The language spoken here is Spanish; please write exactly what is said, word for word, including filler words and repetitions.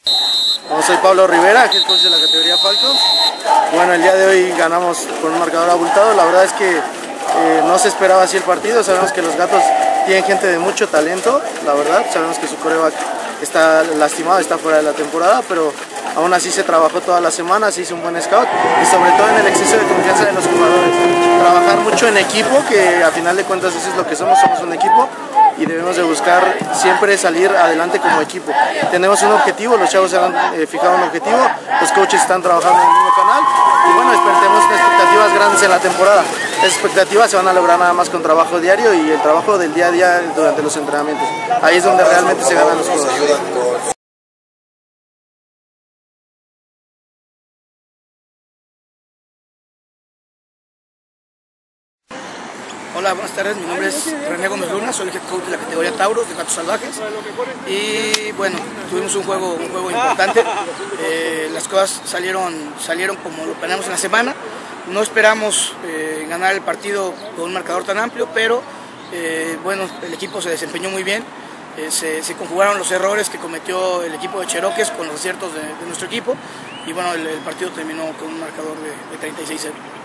Bueno, soy Pablo Rivera, head coach de la categoría Falcons. Bueno, el día de hoy ganamos con un marcador abultado. La verdad es que eh, no se esperaba así el partido. Sabemos que los Gatos tienen gente de mucho talento, la verdad. Sabemos que su quarterback está lastimado, está fuera de la temporada, pero aún así se trabajó toda la semana, se hizo un buen scout y sobre todo en el exceso de confianza de los jugadores. Trabajar mucho en equipo, que a final de cuentas eso es lo que somos, somos un equipo y debemos de buscar siempre salir adelante como equipo. Tenemos un objetivo, los chavos se han eh, fijado un objetivo, los coaches están trabajando en el mismo canal y bueno, tenemos expectativas grandes en la temporada. Esas expectativas se van a lograr nada más con trabajo diario y el trabajo del día a día durante los entrenamientos. Ahí es donde realmente se ganan los jugadores. Hola, buenas tardes, mi nombre es René Gómez Luna, soy el head coach de la categoría Tauros de Gatos Salvajes y bueno, tuvimos un juego, un juego importante, eh, las cosas salieron, salieron como lo planeamos en la semana, no esperamos eh, ganar el partido con un marcador tan amplio, pero eh, bueno, el equipo se desempeñó muy bien, eh, se, se conjugaron los errores que cometió el equipo de Cherokees con los aciertos de, de nuestro equipo y bueno, el, el partido terminó con un marcador de, de treinta y seis cero.